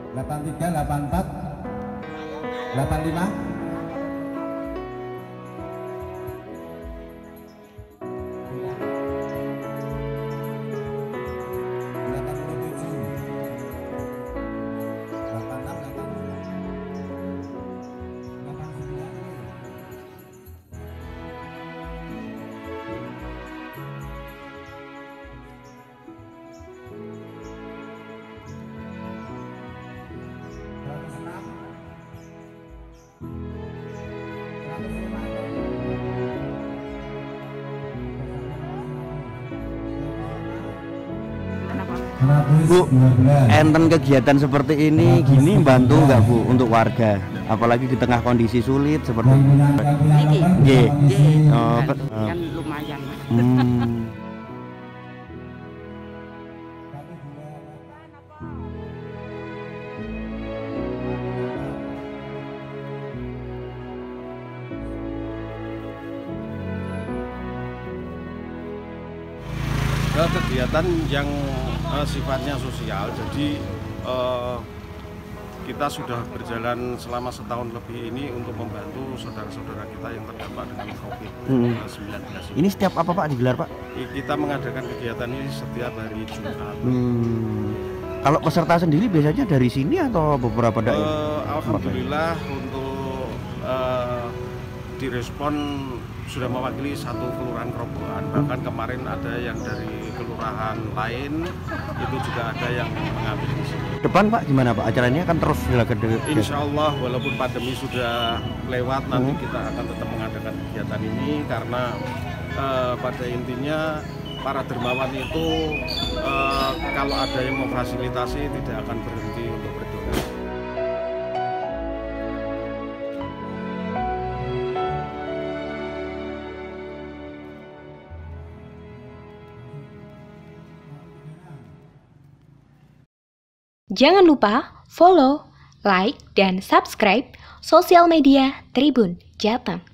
83, 84, 85. Bu, enten kegiatan seperti ini gini bantu nggak Bu untuk warga, apalagi di tengah kondisi sulit seperti ini? Kan lumayan. Kegiatan yang sifatnya sosial, jadi kita sudah berjalan selama setahun lebih ini untuk membantu saudara-saudara kita yang terdampak dengan COVID-19 ini. Ini setiap apa Pak digelar Pak? Kita mengadakan kegiatan ini setiap hari Jumat. Kalau peserta sendiri biasanya dari sini atau beberapa daerah? Alhamdulillah untuk direspon sudah mewakili satu kelurahan Kerobokan, bahkan kemarin ada yang dari kelurahan lain itu juga ada yang mengambil di sini. Depan Pak gimana Pak, acaranya kan terus dilakukan? Insya Allah walaupun pandemi sudah lewat, nanti kita akan tetap mengadakan kegiatan ini karena pada intinya para dermawan itu kalau ada yang memfasilitasi tidak akan berhenti untuk berdonor. Jangan lupa follow, like, dan subscribe sosial media Tribun Jateng.